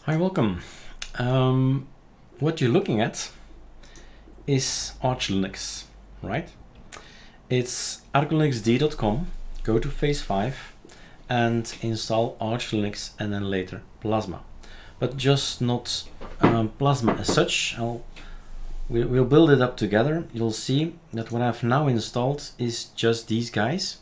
Hi, welcome. What you're looking at is ArcoLinux, right? It's ArcoLinuxd.com. Go to phase 5 and install ArcoLinux and then later Plasma. But just not Plasma as such. We'll build it up together. You'll see that what I've now installed is just these guys.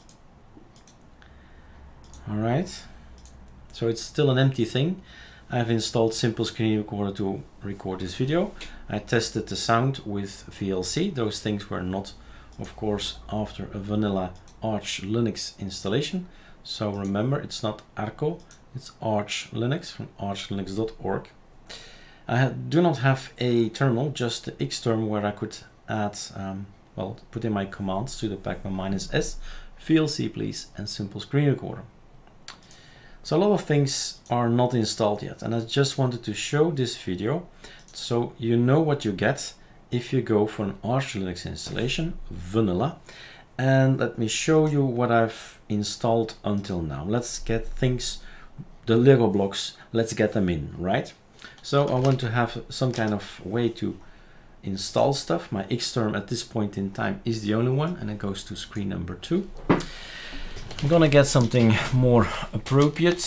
All right. So it's still an empty thing. I've installed Simple Screen Recorder to record this video. I tested the sound with VLC. Those things were not, of course, after a vanilla ArcoLinux installation. So remember, it's not Arco, it's ArcoLinux from ArcoLinux.org. I do not have a terminal, just the Xterm where I could add, put in my commands to the pacman -s, VLC please, and Simple Screen Recorder. So a lot of things are not installed yet, and I just wanted to show this video so you know what you get if you go for an ArcoLinux installation, vanilla. And let me show you what I've installed until now. Let's get things, the Lego blocks, let's get them in, right? So I want to have some kind of way to install stuff. My Xterm at this point in time is the only one, and it goes to screen number 2. I'm gonna get something more appropriate.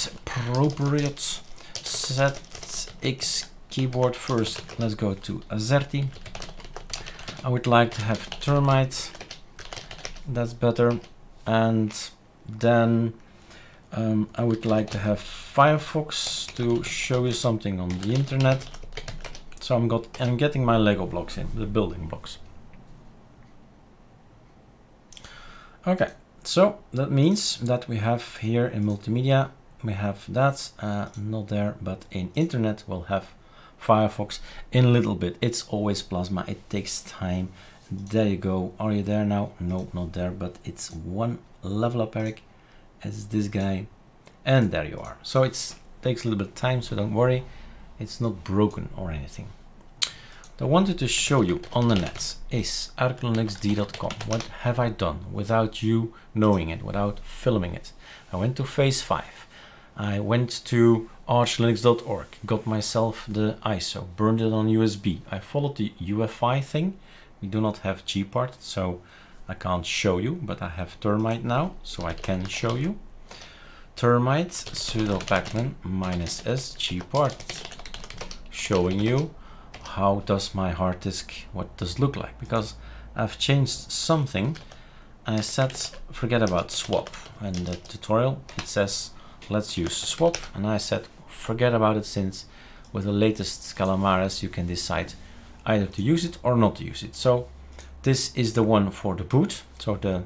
Set X keyboard first. Let's go to Azerty. I would like to have Termite. That's better. And then I would like to have Firefox to show you something on the internet. So I'm getting my Lego blocks in, the building blocks. Okay. So that means that we have here in multimedia, we have that, not there, but in internet we'll have Firefox in a little bit. It's always Plasma, it takes time. There you go. Are you there now? No, not there, but it's one level up, Eric. It's this guy, and there you are. So it takes a little bit of time, so don't worry. It's not broken or anything. I wanted to show you on the net is ArcoLinuxd.com. What have I done without you knowing it, without filming it? I went to phase 5. I went to ArcoLinux.org, got myself the ISO, burned it on USB. I followed the UEFI thing. We do not have Gpart, so I can't show you, but I have Termite now, so I can show you. Termite sudo pacman -s Gpart, showing you how does my hard disk, what does it look like, because I've changed something. I said forget about swap, and in the tutorial it says let's use swap, and I said forget about it, since with the latest Calamares you can decide either to use it or not to use it. So this is the one for the boot, so the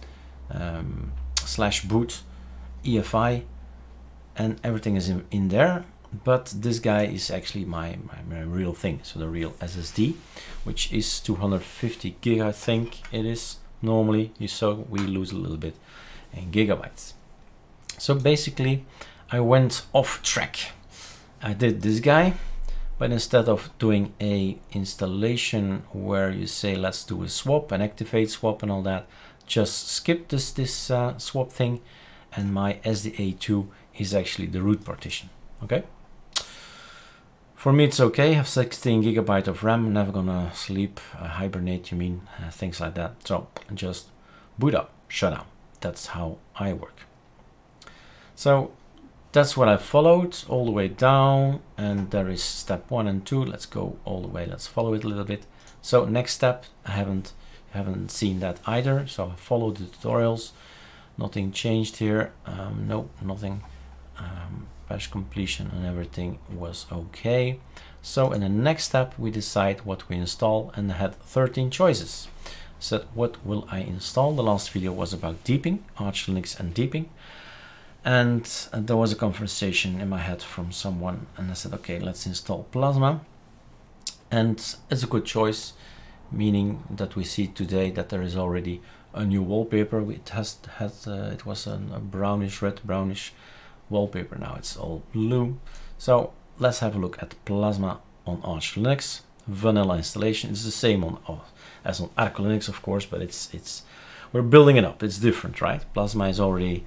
/boot EFI, and everything is in there. But this guy is actually my real thing, so the real SSD, which is 250 gig, I think it is normally. So we lose a little bit in gigabytes. So basically I went off track. I did this guy, but instead of doing a installation where you say let's do a swap and activate swap and all that, just skip this swap thing, and my SDA2 is actually the root partition. Okay. For me it's okay, I have 16 gigabyte of RAM, never gonna sleep, hibernate you mean, things like that. So just boot up, shut down. That's how I work. So that's what I followed all the way down, and there is step 1 and 2. Let's go all the way, let's follow it a little bit. So next step, I haven't seen that either, so I followed the tutorials. Nothing changed here, no, nothing. Patch completion and everything was okay. So in the next step we decide what we install, and I had 13 choices. Said what will I install? The last video was about deeping, ArcoLinux and deeping, and there was a conversation in my head from someone, and I said okay, let's install Plasma, and it's a good choice, meaning that we see today that there is already a new wallpaper. It was a brownish, red brownish wallpaper. Now it's all blue. So let's have a look at Plasma on ArcoLinux. Vanilla installation. It's the same as on ArcoLinux, of course, but we're building it up. It's different, right? Plasma is already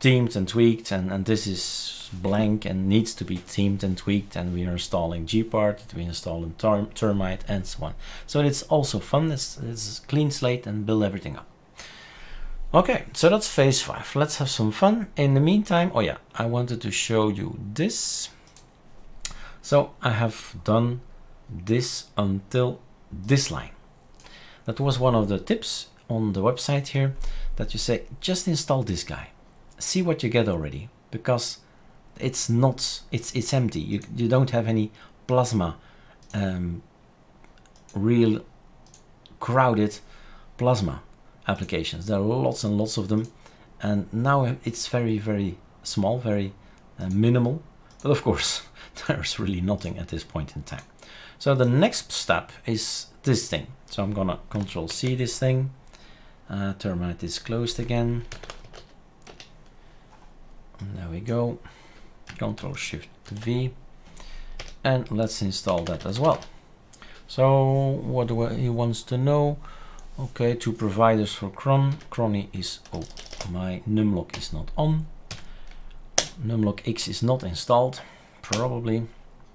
themed and tweaked, and this is blank and needs to be themed and tweaked, and we are installing Gpart, we installing Termite and so on. So it's also fun. It's a clean slate and build everything up. Okay, so that's phase 5. Let's have some fun. In the meantime, oh yeah, I wanted to show you this. So I have done this until this line. That was one of the tips on the website here, that you say, just install this guy. See what you get already, because it's not, it's empty. You don't have any Plasma, real crowded Plasma applications. There are lots and lots of them, and now it's very, very small, very minimal, but of course there's really nothing at this point in time. So the next step is this thing. So I'm gonna Control C this thing. Termite is closed again. And there we go. Control Shift V, and let's install that as well. So what do he wants to know? Okay, 2 providers for cron. Cronny is, oh, my numlock is not on. Numlock X is not installed, probably.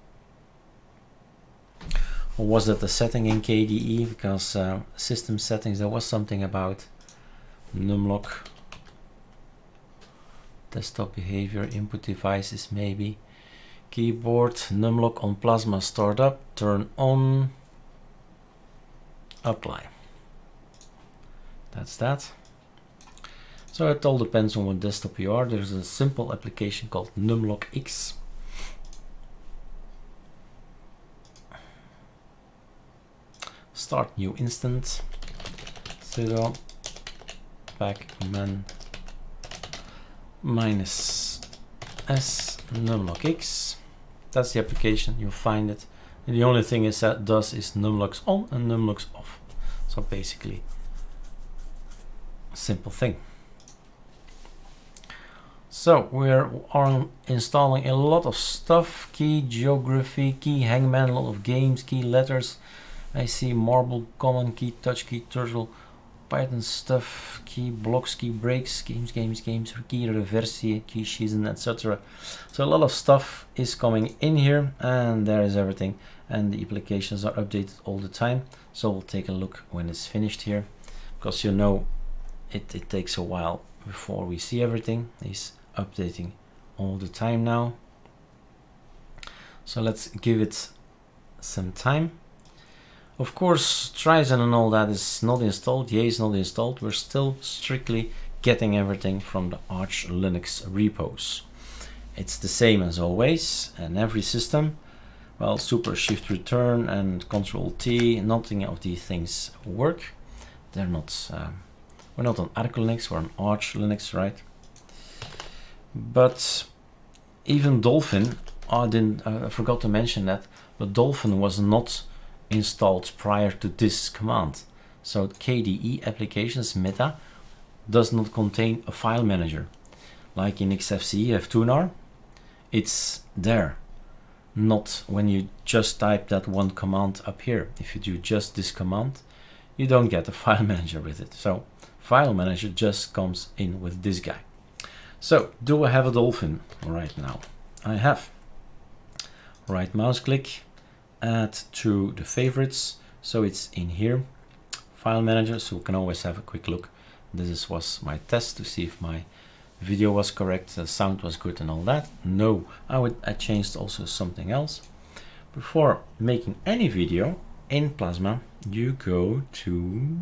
Or was that the setting in KDE? Because system settings, there was something about numlock. Desktop behavior, input devices maybe. Keyboard, numlock on Plasma start up, turn on, apply. That's that. So it all depends on what desktop you are. There's a simple application called numlock X. Start new instance. Sudo pacman -s numlock X. That's the application. You'll find it. And the only thing is that does is numlocks on and numlocks off. So basically, simple thing. So we're installing a lot of stuff: key geography, key hangman, a lot of games, key letters. I see marble, common, key touch, key turtle, Python stuff, key blocks, key breaks, games, key reversi, key season, etc. So a lot of stuff is coming in here, and there is everything, and the applications are updated all the time. So we'll take a look when it's finished here, because you know it takes a while before we see everything. It's updating all the time now. So let's give it some time. Of course, Trizen and all that is not installed. Yay is not installed. We're still strictly getting everything from the ArcoLinux repos. It's the same as always, and every system. Well, Super Shift Return and Control T, nothing of these things work. They're not. We're not on ArcoLinux. We're on ArcoLinux, right? But even Dolphin, I forgot to mention that, but Dolphin was not installed prior to this command. So KDE applications meta does not contain a file manager. Like in XFCE you have Tunar, it's there, not when you just type that one command up here. If you do just this command, you don't get a file manager with it. So file manager just comes in with this guy. So do I have a Dolphin right now? I have. Right mouse click, add to the favorites, so it's in here, file manager, so we can always have a quick look. This was my test to see if my video was correct, the sound was good and all that. No, I changed also something else. Before making any video in Plasma, you go to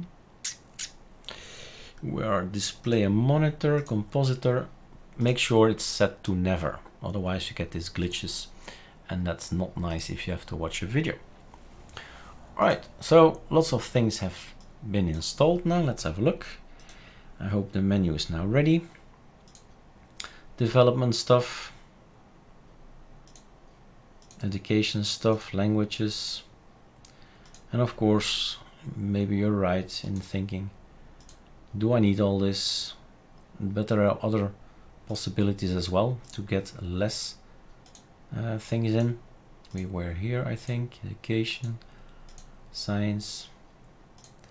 where display a monitor, compositor, make sure it's set to never, otherwise you get these glitches. And that's not nice if you have to watch a video. Right, so lots of things have been installed now. Let's have a look. I hope the menu is now ready. Development stuff, education stuff, languages, and of course, maybe you're right in thinking, do I need all this? But there are other possibilities as well to get less things in. We were here, I think, education, science,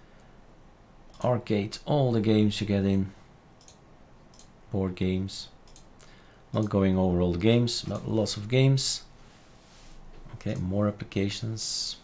arcade, all the games you get in, board games, Not going over all the games, but lots of games. Okay, more applications.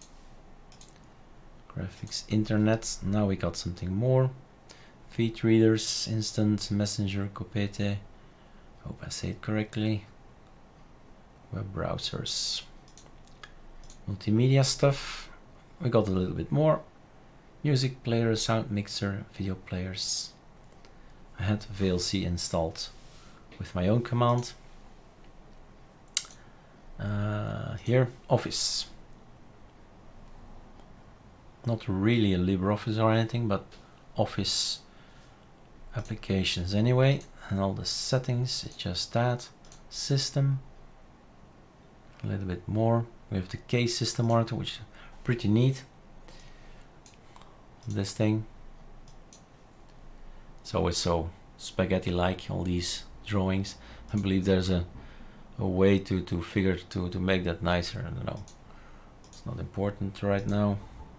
Graphics, internet. Now we got something more. Feed readers, instant messenger, Copete. Hope I say it correctly. Web browsers. Multimedia stuff. We got a little bit more. Music player, sound mixer, video players. I had VLC installed with my own command. Here, Office. Not really a LibreOffice or anything, but Office applications anyway. And all the settings, it's just that. System. A little bit more. We have the case system monitor, which is pretty neat. This thing. It's always so spaghetti-like, all these drawings. I believe there's a way to make that nicer. I don't know. It's not important right now.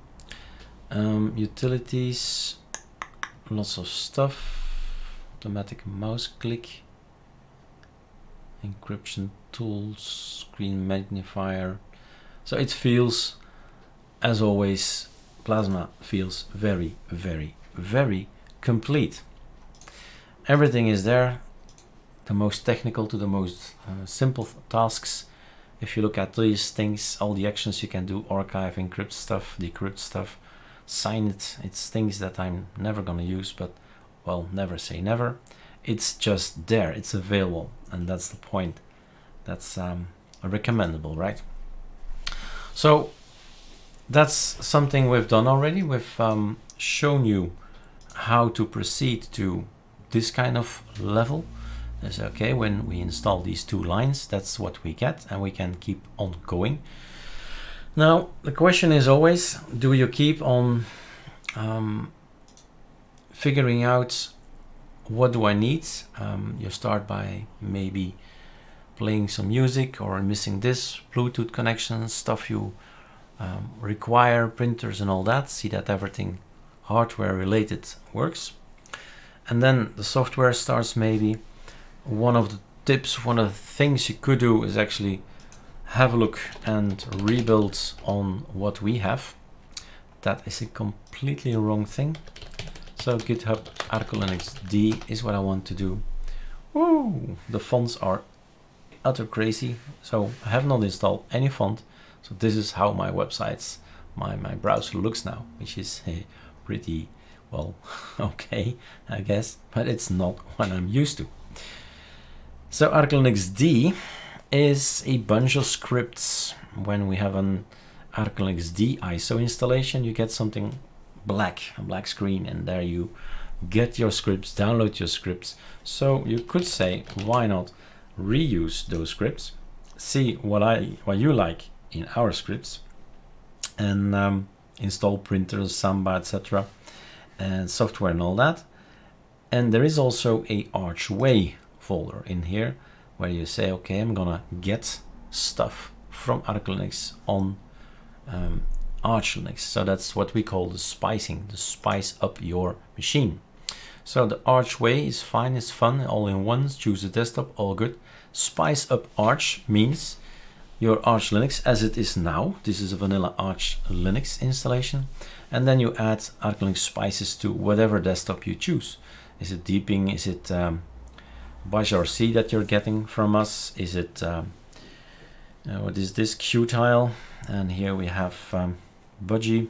Utilities, lots of stuff. Automatic mouse click. Encryption tools, screen magnifier. So it feels, as always, Plasma feels very, very, very complete. Everything is there, the most technical to the most simple tasks. If you look at these things, all the actions you can do, archive, encrypt stuff, decrypt stuff, sign it. It's things that I'm never gonna use, but well, never say never. It's just there, it's available, and that's the point. That's recommendable, right? So that's something we've done already. We've shown you how to proceed to this kind of level. That's okay, when we install these two lines, that's what we get, and we can keep on going. Now, the question is always, do you keep on figuring out what do I need? You start by maybe playing some music or missing this, Bluetooth connections, stuff you require, printers and all that, see that everything hardware related works. And then the software starts. Maybe one of the tips, one of the things you could do is actually have a look and rebuild on what we have. That is a completely wrong thing. So GitHub ArcoLinux D is what I want to do. Woo! The fonts are utter crazy. So I have not installed any font. So this is how my websites, my browser looks now, which is pretty, well, okay, I guess, but it's not what I'm used to. So ArcoLinux D is a bunch of scripts. When we have an ArcoLinux D ISO installation, you get something black, a black screen, and there you get your scripts, download your scripts. So you could say, why not reuse those scripts, see what you like in our scripts, and install printers, Samba, etc., and software and all that. And there is also a Archway folder in here where you say, okay, I'm gonna get stuff from ArcoLinux on ArchLinux. So that's what we call the spicing, to spice up your machine. So the Archway is fine, it's fun, all in one, choose a desktop, all good. Spice up Arch means your ArchLinux as it is now. This is a vanilla ArchLinux installation. And then you add ArcoLinux spices to whatever desktop you choose. Is it Deeping? Is it BajRC that you're getting from us? Is it, what is this, Qtile? And here we have Budgie.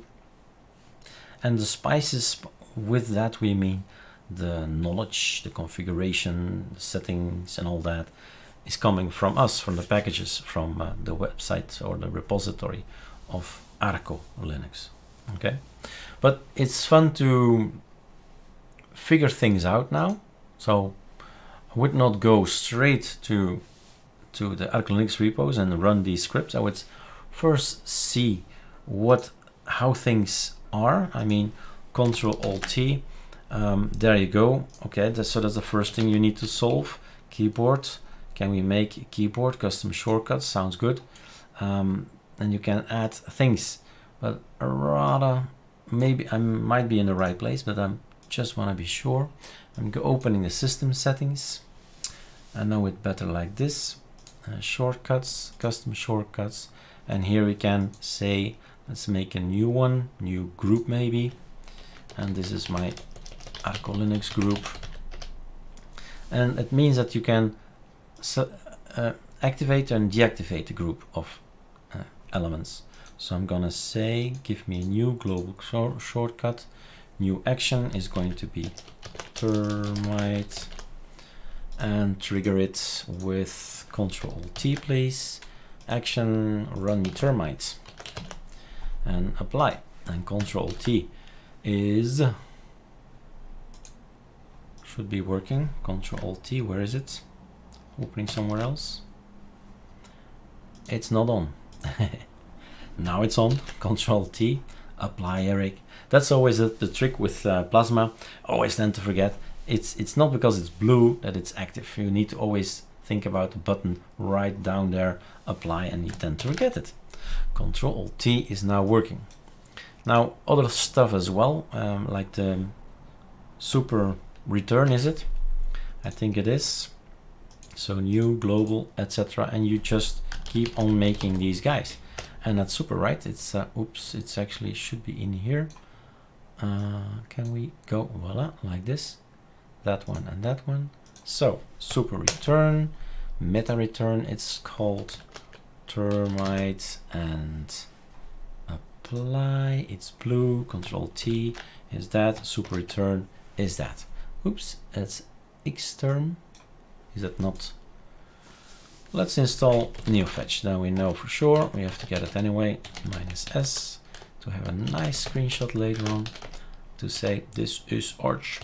And the spices, with that we mean the knowledge, the configuration, the settings and all that is coming from us, from the packages, from the website or the repository of ArcoLinux. Okay, but it's fun to figure things out now. So I would not go straight to the ArcoLinux repos and run these scripts. I would first see how things are. I mean, Control-Alt-T. There you go. Okay, so that's the first thing you need to solve. Keyboard. Can we make a keyboard? Custom shortcuts. Sounds good. And you can add things. But rather, maybe I might be in the right place, but I just want to be sure. I'm opening the system settings. I know it better like this. Shortcuts, custom shortcuts, and here we can say, let's make a new one, new group maybe, and this is my ArcoLinux group, and it means that you can activate and deactivate a group of elements. So I'm gonna say, give me a new global shortcut. New action is going to be termite, and trigger it with Ctrl-T, please. Action, run me termites, and apply. And Ctrl-T is, should be working. Ctrl-T, where is it? Opening somewhere else. It's not on. Now it's on. Ctrl-T, apply, Eric. That's always the trick with Plasma. Always tend to forget. It's not because it's blue that it's active. You need to always think about the button right down there, apply, and you tend to forget it. Ctrl-T is now working. Now other stuff as well, like the super return, is it? I think it is. So new, global, etc. And you just keep on making these guys. And that's super, right? It's oops, it's actually should be in here. Can we go voila like this? That one and that one. So super return, meta return, it's called termite, and apply, it's blue. Ctrl-T is that, super return is that. Oops, it's xterm. Is that not? Let's install NeoFetch. Now we know for sure we have to get it anyway. -S to have a nice screenshot later on to say this is Arch.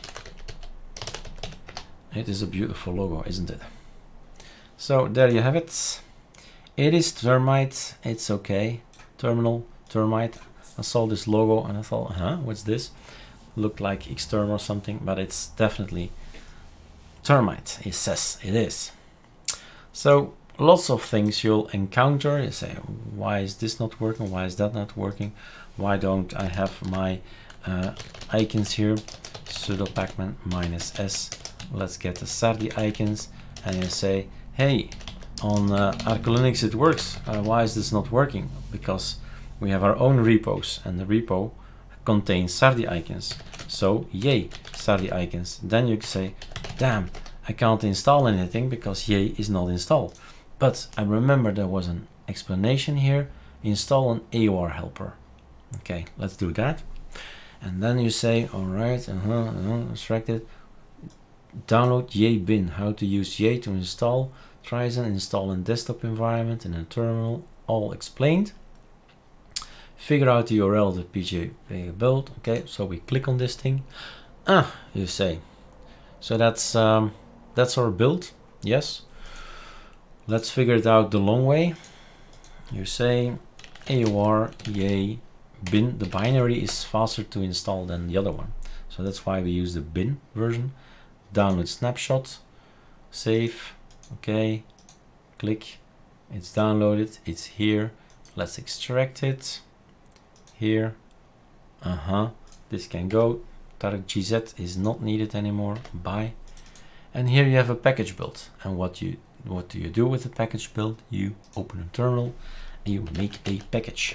It is a beautiful logo, isn't it? So there you have it. It is termite. It's okay. Terminal termite. I saw this logo and I thought, huh, what's this? Looked like xterm or something, but it's definitely termite. It says it is. So lots of things you'll encounter. You say, why is this not working? Why is that not working? Why don't I have my icons here? Sudo pacman -S. Let's get the Sardi icons, and you say, hey, on ArcoLinux it works. Why is this not working? Because we have our own repos, and the repo contains Sardi icons. So yay, Sardi icons. Then you say, damn, I can't install anything because yay is not installed. But I remember there was an explanation here. Install an AOR helper. Okay, let's do that. And then you say, all right, extracted. Download yay bin. How to use yay to install. Tryzen, install in desktop environment in a terminal. All explained. Figure out the URL of the PJ build. Okay, so we click on this thing. You say. So that's our build. Yes. Let's figure it out the long way. You say AOR yay bin. The binary is faster to install than the other one. So that's why we use the bin version. Download snapshot. Save. Okay. Click. It's downloaded. It's here. Let's extract it. Here. This can go. Target GZ is not needed anymore. Bye. And here you have a package build. And what do you do with the package build? You open a terminal and you make a package.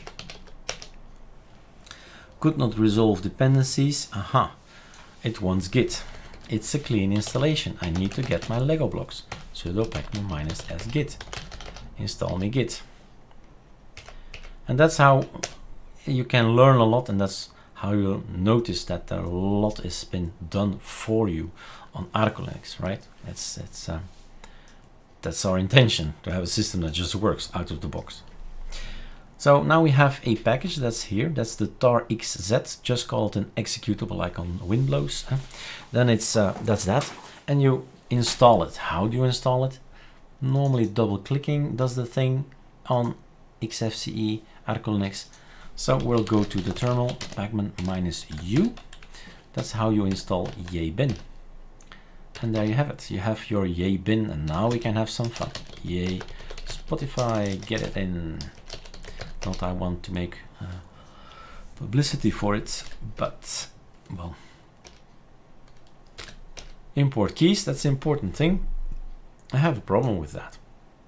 Could not resolve dependencies. It wants Git. It's a clean installation. I need to get my Lego blocks. Sudo pacman -S git. Install me Git. And that's how you can learn a lot, and that's how you'll notice that a lot has been done for you on ArcoLinux, right? That's our intention, to have a system that just works out of the box. So now we have a package that's here. That's the tar-xz. Just call it an executable, like on Windows. Then it's that's that, and you install it. How do you install it? Normally double-clicking does the thing on XFCE ArcoLinux. So we'll go to the terminal, pacman -u. That's how you install yay bin. And there you have it. You have your yay bin, and now we can have some fun. Yay, Spotify, get it in. Not I want to make publicity for it, but well, import keys, that's the important thing. I have a problem with that.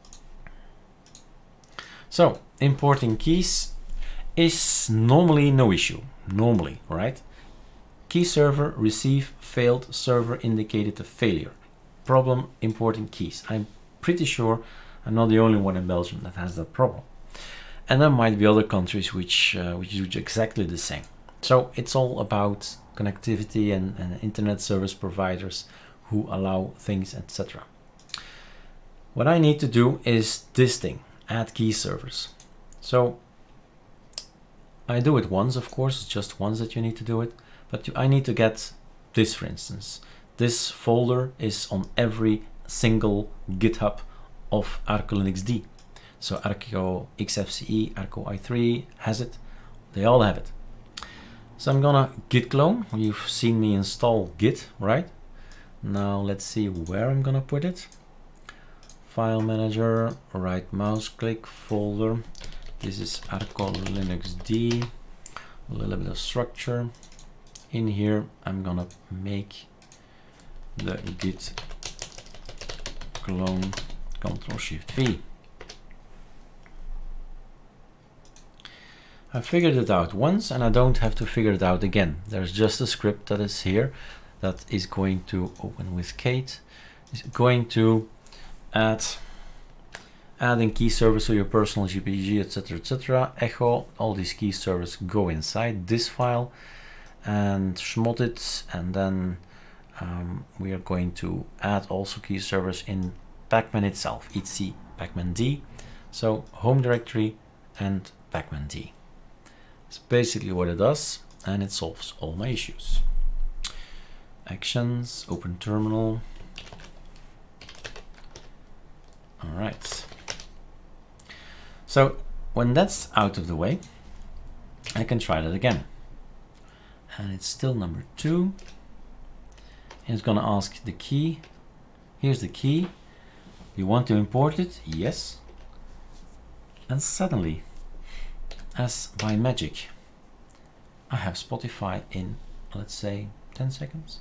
So importing keys is normally no issue, normally, right? Key server receive failed, server indicated a failure. Problem importing keys. I'm pretty sure I'm not the only one in Belgium that has that problem. And there might be other countries which do exactly the same. So it's all about connectivity and internet service providers who allow things, etc. What I need to do is this thing, add key servers. So I do it once, of course, it's just once that you need to do it, but I need to get this, for instance. This folder is on every single GitHub of ArcoLinux D. So Arco XFCE, Arco i3 has it, they all have it. So I'm gonna git clone. You've seen me install git, right? Now let's see where I'm gonna put it. File manager, right mouse click, folder. This is ArcoLinux D, a little bit of structure. In here, I'm gonna make the git clone, Ctrl+Shift+V. I figured it out once and I don't have to figure it out again. There's just a script that is here that is going to open with Kate. Is going to adding key servers to your personal GPG, etc, etc. Echo, all these key servers go inside this file and schmod it, and then we are going to add also key servers in pacman itself, etc pacman D. So home directory and pacman D. It's basically what it does, and it solves all my issues. Actions, open terminal. All right. So when that's out of the way, I can try that again. And it's still number 2. It's gonna ask the key. Here's the key. You want to import it? Yes. And suddenly, as by magic, I have Spotify in, let's say, 10 seconds.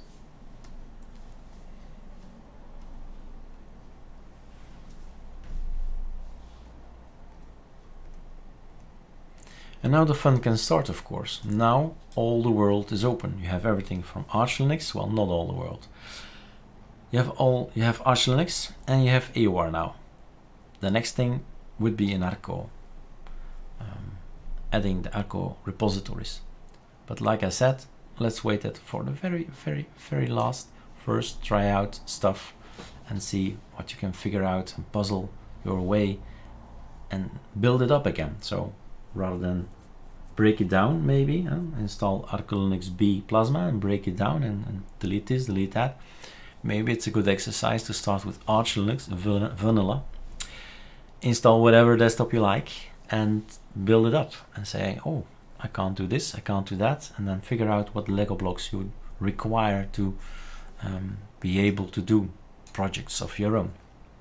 And now the fun can start, of course. Now all the world is open. You have everything from ArcoLinux, well, not all the world. You have ArcoLinux and you have AOR now. The next thing would be in Arco, adding the Arco repositories. But like I said, let's wait for the very last. First, try out stuff and see what you can figure out and puzzle your way and build it up again. So rather than break it down, maybe install ArcoLinux B Plasma and break it down and delete this, delete that. Maybe it's a good exercise to start with ArcoLinux vanilla, install whatever desktop you like and build it up and say, oh, I can't do this, I can't do that, and then figure out what Lego blocks you require to be able to do projects of your own.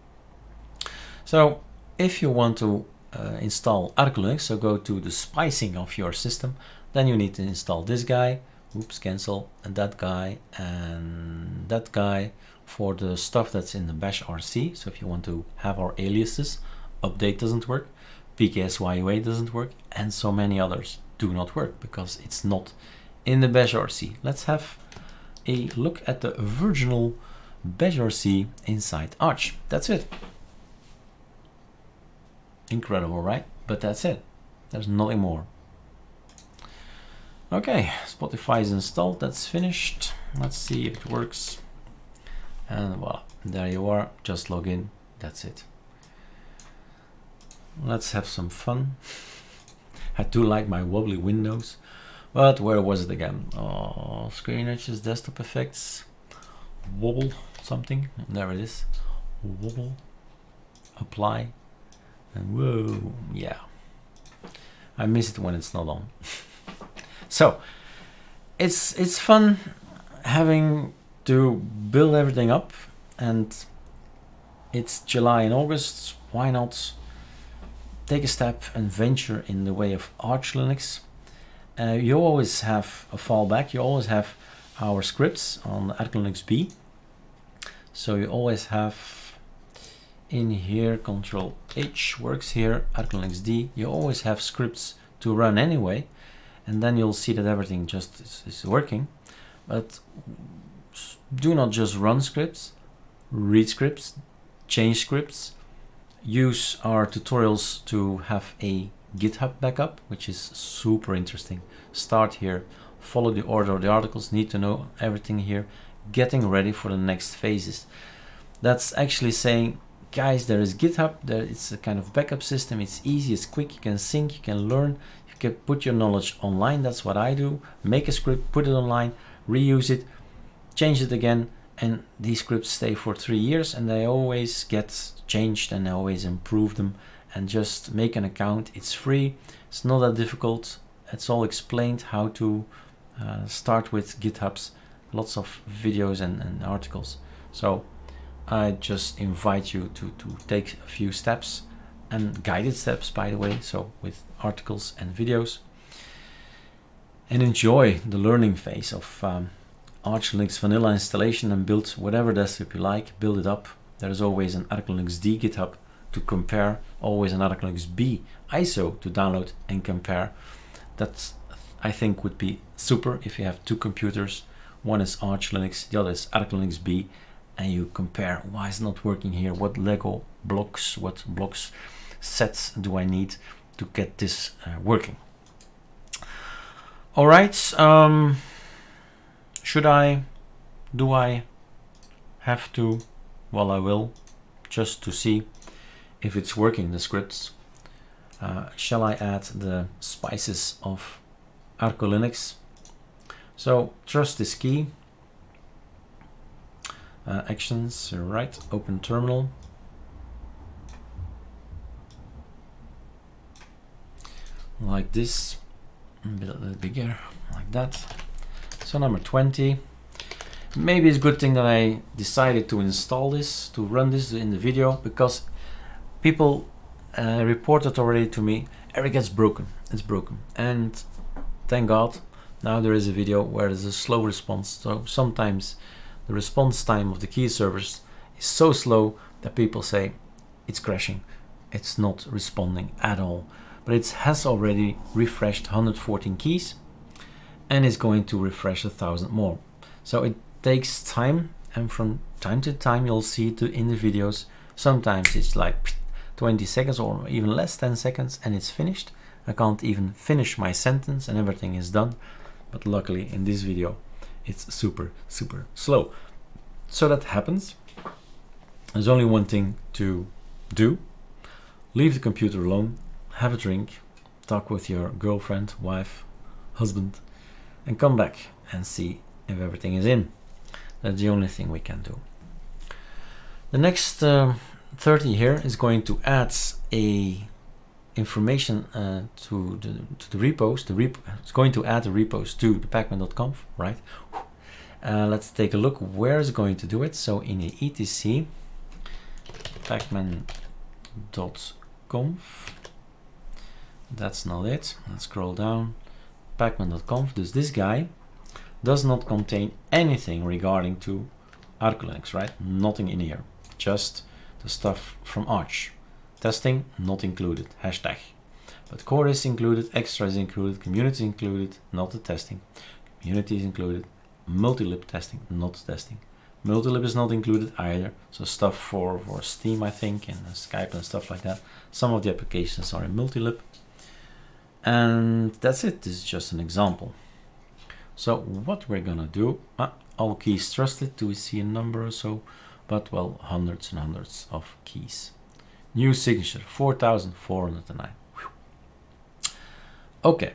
So if you want to install ArcoLinux, so go to the spicing of your system, then you need to install this guy, oops, cancel, and that guy for the stuff that's in the bash RC. So if you want to have our aliases, update doesn't work, pksyua doesn't work, and so many others do not work because it's not in the bash RC. Let's have a look at the virginal bash RC inside Arch. That's it. Incredible, right? But that's it. There's nothing more. Okay, Spotify is installed. That's finished. Let's see if it works. And voila, there you are. Just log in. That's it. Let's have some fun. I do like my wobbly windows, but where was it again? Oh, screen edges, desktop effects, wobble something. There it is. Wobble. Apply. And whoa, yeah. I miss it when it's not on. So it's fun having to build everything up, and it's July and August. Why not take a step and venture in the way of ArcoLinux? You always have a fallback. You always have our scripts on ArcoLinux B. So you always have in here, Control H works here, ArcoLinux D. You always have scripts to run anyway, and then you'll see that everything just is working. But do not just run scripts, read scripts, change scripts. Use our tutorials to have a GitHub backup, which is super interesting. Start here, follow the order of the articles, need to know everything here, getting ready for the next phases. That's actually saying, guys, there is GitHub, it's a kind of backup system, it's easy, it's quick, you can sync, you can learn, you can put your knowledge online. That's what I do. Make a script, put it online, reuse it, change it again, and these scripts stay for 3 years and they always get changed and I always improve them. And just make an account, it's free, it's not that difficult, it's all explained how to start with GitHubs, lots of videos and articles. So I just invite you to take a few steps, and guided steps, by the way, so with articles and videos, and enjoy the learning phase of ArcoLinux vanilla installation, and build whatever desktop you like, build it up. There's always an ArcoLinux D GitHub to compare, always an ArcoLinux B ISO to download and compare. That I think would be super if you have two computers. One is ArcoLinux, the other is ArcoLinux B, and you compare why it's not working here, what Lego blocks, what blocks sets do I need to get this working. All right, do I have to? Well, I will, just to see if it's working, the scripts. Shall I add the spices of ArcoLinux? So trust is key. Actions, right, open terminal. Like this, a little bigger, like that. So number 20. Maybe it's a good thing that I decided to install this, to run this in the video, because people reported already to me, Eric, it's broken, and thank God now there is a video where there's a slow response. So sometimes the response time of the key servers is so slow that people say it's crashing, it's not responding at all, but it has already refreshed 114 keys and is going to refresh 1,000 more. So it takes time, and from time to time you'll see it in the videos. Sometimes it's like 20 seconds or even less, 10 seconds, and it's finished. I can't even finish my sentence and everything is done. But luckily in this video it's super slow. So that happens. There's only one thing to do. Leave the computer alone, have a drink, talk with your girlfriend, wife, husband, and come back and see if everything is in. That's the only thing we can do. The next 30 here is going to add a information to the repos. It's going to add the repos to the pacman.conf, right? Let's take a look where it's going to do it. So in the etc pacman.conf, that's not it. Let's scroll down. Pacman.conf, this guy does not contain anything regarding to ArcoLinux, right? Nothing in here, just the stuff from Arch. Testing not included, hashtag. But core is included, extra is included, community is included, not the testing. Community is included, multi-lib testing, not testing. Multi-lib is not included either. So stuff for Steam, I think, and Skype and stuff like that. Some of the applications are in multi-lib. And that's it. This is just an example. So what we're gonna do, all keys trusted. Do we see a number or so? But well, hundreds and hundreds of keys. New signature 4,409. Okay,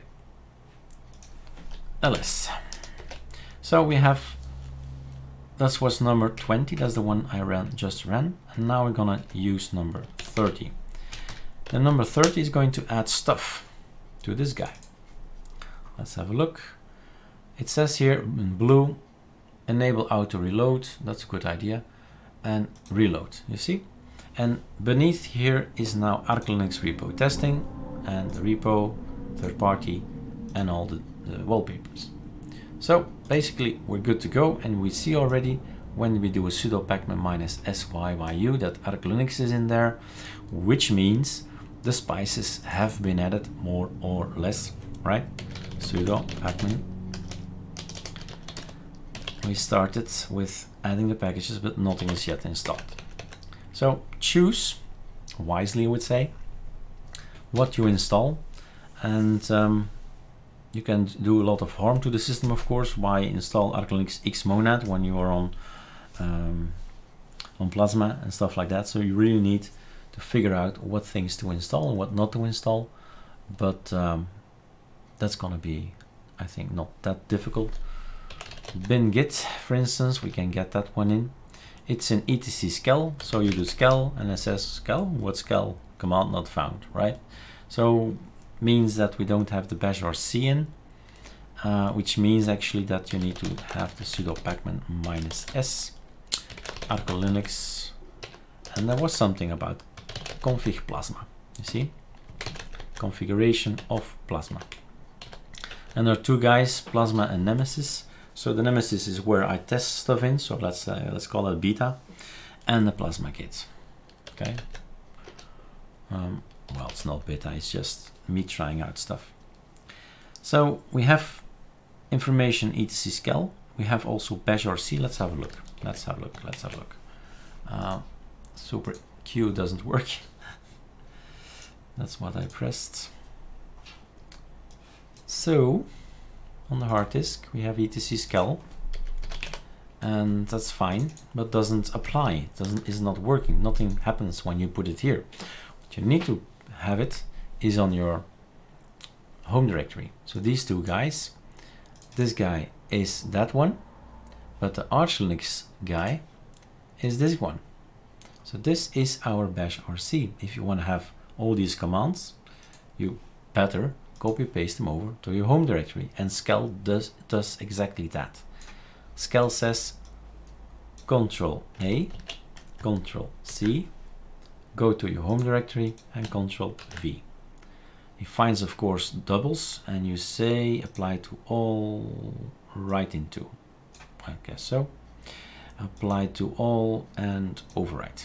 ls. So we have, that was number 20, that's the one I just ran, and now we're gonna use number 30. The number 30 is going to add stuff to this guy. Let's have a look. It says here in blue, enable auto reload, that's a good idea, and reload, you see? And beneath here is now ArcoLinux repo testing, and the repo, third party, and all the wallpapers. So basically we're good to go, and we see already when we do a sudo pacman -syyuu that ArcoLinux is in there, which means the spices have been added more or less, right? Sudo pacman. We started with adding the packages, but nothing is yet installed. So choose wisely, I would say, what you install, and you can do a lot of harm to the system, of course, by install ArcoLinux Xmonad when you are on Plasma and stuff like that. So you really need to figure out what things to install and what not to install, but that's gonna be, I think, not that difficult. Bin git, for instance, we can get that one in. It's in etc skel, so you do skel and it says skel, what skel? Command not found, right? So means that we don't have the bash rc in, which means actually that you need to have the sudo pacman -s ArcoLinux, and there was something about config Plasma, you see, configuration of Plasma, and there are two guys, Plasma and Nemesis. So the Nemesis is where I test stuff in, so let's call it beta, and the Plasma kit. Okay. Well, it's not beta, it's just me trying out stuff. So we have information etc skel. We have also bash rc. Let's have a look. Let's have a look. Let's have a look. Super Q doesn't work. That's what I pressed. So on the hard disk we have etc skel, and that's fine, but doesn't apply. Is not working. Nothing happens when you put it here. What you need to have it is on your home directory. So these two guys, this guy is that one, but the ArcoLinux guy is this one. So this is our bash rc. If you want to have all these commands, you better copy paste them over to your home directory, and skel does exactly that. Skel says Control A, Control C, go to your home directory, and Control V. He finds, of course, doubles, and you say apply to all, right into, I guess so, apply to all and overwrite,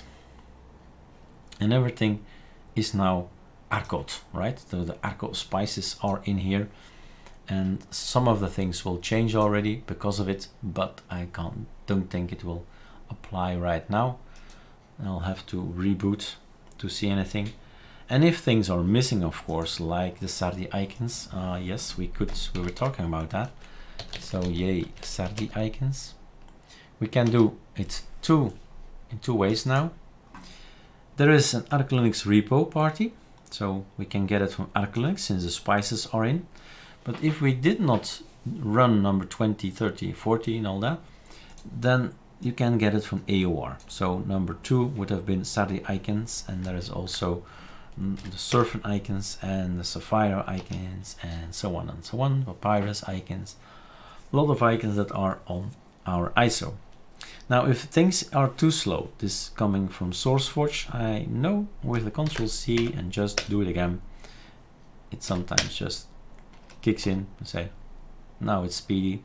and everything is now Arcod, right? So the Arco spices are in here, and some of the things will change already because of it, but I don't think it will apply right now. I'll have to reboot to see anything. And if things are missing, of course, like the Sardi icons, yes, we were talking about that. So yay, Sardi icons. We can do it in two ways now. There is an ArcoLinux repo party, so we can get it from ArcoLinux since the spices are in. But if we did not run number 20, 30, 40 and all that, then you can get it from AOR. So number 2 would have been Sardi icons, and there is also the Surfing icons and the Sapphire icons and so on and so on, Papyrus icons, a lot of icons that are on our ISO. Now if things are too slow, this coming from SourceForge, I know with the Control C and just do it again, it sometimes just kicks in and say now it's speedy,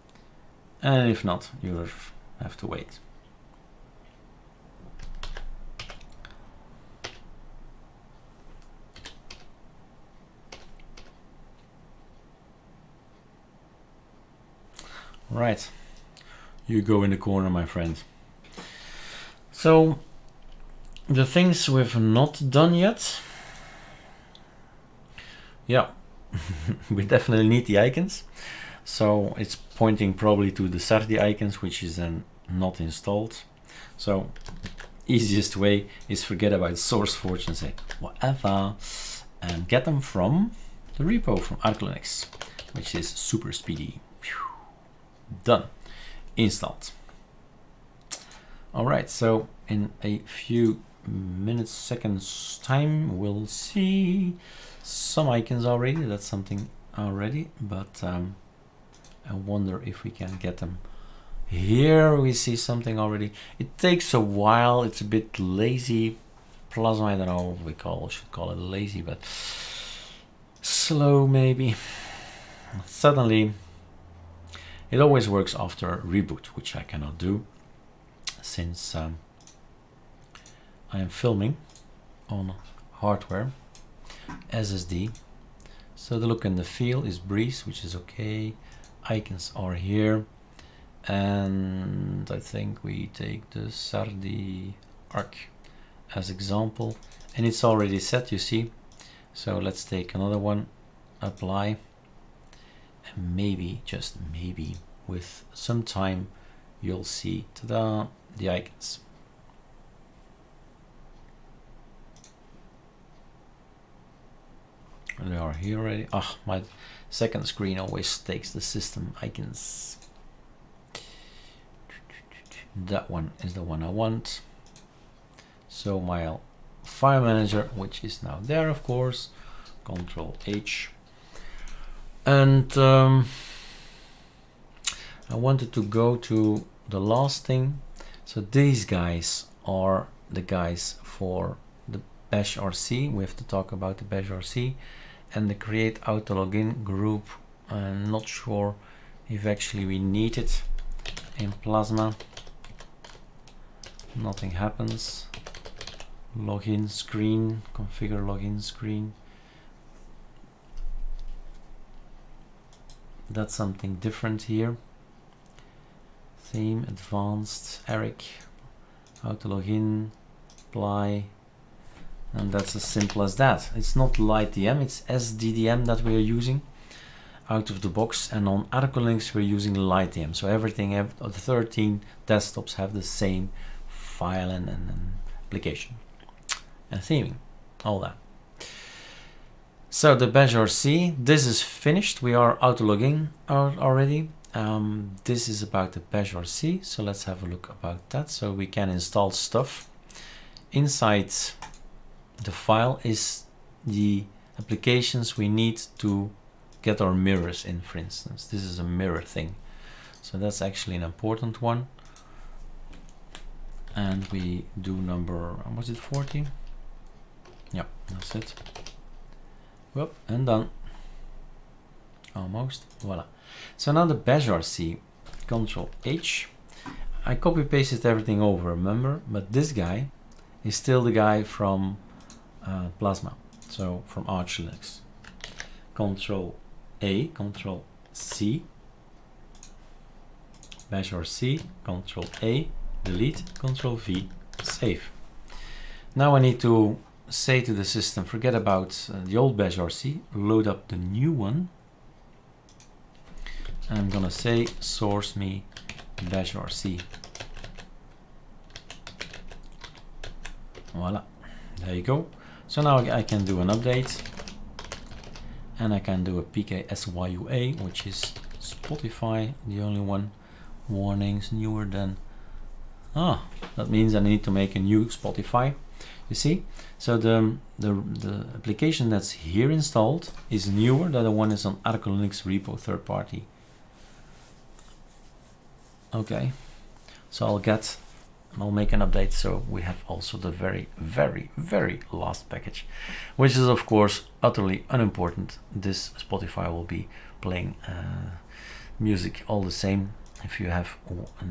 and if not, you have to wait. Right, you go in the corner, my friend. So the things we've not done yet, yeah, we definitely need the icons. So it's pointing probably to the Sardi icons, which is then not installed. So easiest way is forget about SourceForge and say whatever, and get them from the repo from ArcoLinux, which is super speedy. Done, installed. All right, so in a few minutes, seconds time, we'll see some icons already. That's something already, but I wonder if we can get them. Here we see something already. It takes a while. It's a bit lazy. Plasma, I don't know what we should call it lazy, but slow maybe. Suddenly, it always works after a reboot, which I cannot do. since I am filming on hardware SSD. So the look and the feel is Breeze, which is okay. Icons are here, and I think we take the Sardi Arc as example, and it's already set, you see. So let's take another one, apply, and maybe, just maybe, with some time you'll see, ta-da, the icons. They are here already. Ah, my second screen always takes the system icons. That one is the one I want. So my file manager, which is now there, of course, Control H. And I wanted to go to the last thing. So these guys are the guys for the Bash RC. We have to talk about the Bash RC and the create auto login group. I'm not sure if actually we need it in Plasma. Nothing happens. Login screen, configure login screen. That's something different here. Theme, advanced, Eric, auto login, apply. And that's as simple as that. It's not LightDM, it's SDDM that we are using out of the box, and on ArcoLinux we're using LightDM. So everything, the 13 desktops have the same file and application and theming, all that. So the Bash RC, this is finished. We are auto logging already. This is about the Bash RC, so let's have a look about that. So we can install stuff. Inside the file is the applications we need to get our mirrors in, for instance. This is a mirror thing. So that's actually an important one. And we do number, was it 40? Yeah, that's it. Whoop, and done. Almost, voila. So now the Bash RC, Control H. I copy pasted everything over, remember? But this guy is still the guy from Plasma, so from ArcoLinux. Control A, Control C, Bash RC, Control A, delete, Control V, save. Now I need to say to the system, forget about the old Bash RC, load up the new one. I'm gonna say source me Bash RC. Voila, there you go. So now I can do an update, and I can do a PKSYUA, which is Spotify, the only one. Warnings newer than, that means I need to make a new Spotify. You see, so the application that's here installed is newer than the one is on ArcoLinux repo, third party. Okay, so I'll make an update, so we have also the very, very, very last package, which is of course utterly unimportant. This Spotify will be playing music all the same. If you have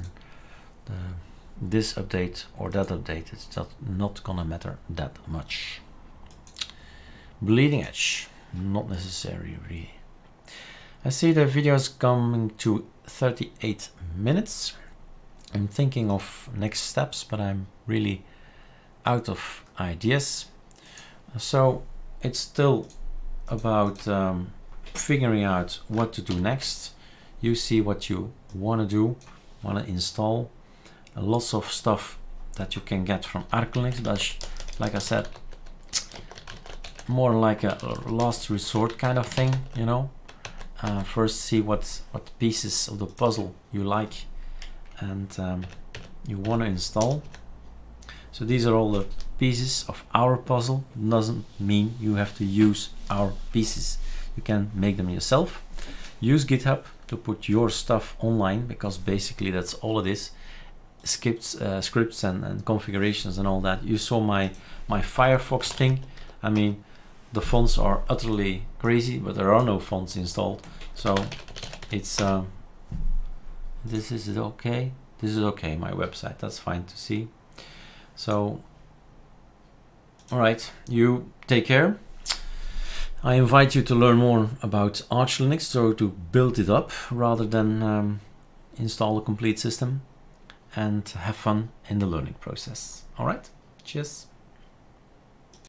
this update or that update, it's not gonna matter that much. Bleeding edge, not necessary really. I see the video is coming to 38 minutes. I'm thinking of next steps, but I'm really out of ideas. So it's still about figuring out what to do next. You see what you want to do, want to install. Lots of stuff that you can get from ArcoLinux, but like I said, more like a last resort kind of thing, you know. First see what pieces of the puzzle you like and you want to install. So these are all the pieces of our puzzle. Doesn't mean you have to use our pieces. You can make them yourself. Use GitHub to put your stuff online, because basically that's all it is. Scripts and configurations and all that. You saw my Firefox thing. I mean, the fonts are utterly crazy, but there are no fonts installed. So it's this is okay. this is okay, my website, that's fine to see. So, all right, you take care. I invite you to learn more about ArcoLinux, so to build it up rather than install a complete system, and have fun in the learning process. All right, cheers.